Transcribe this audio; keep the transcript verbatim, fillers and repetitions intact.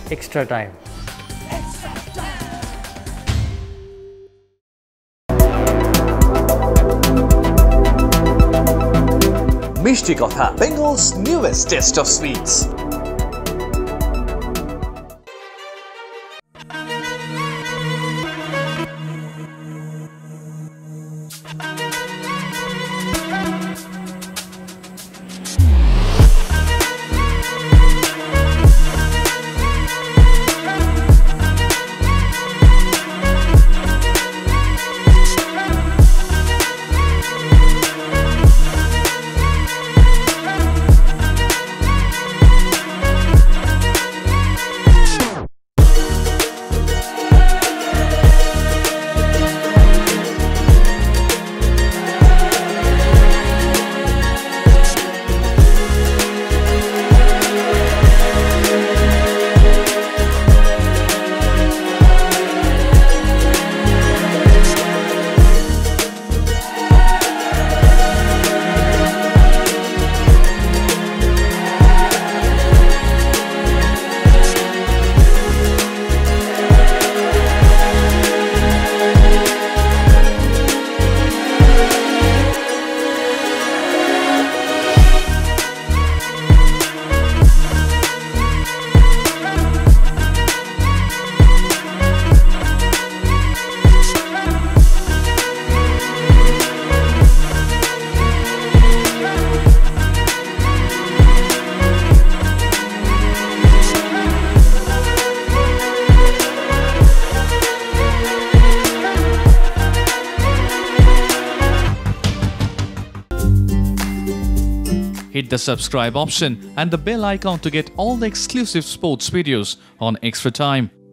Extra Time. Mishti Kotha, Bengal's newest taste of sweets. Hit the subscribe option and the bell icon to get all the exclusive sports videos on Extra Time.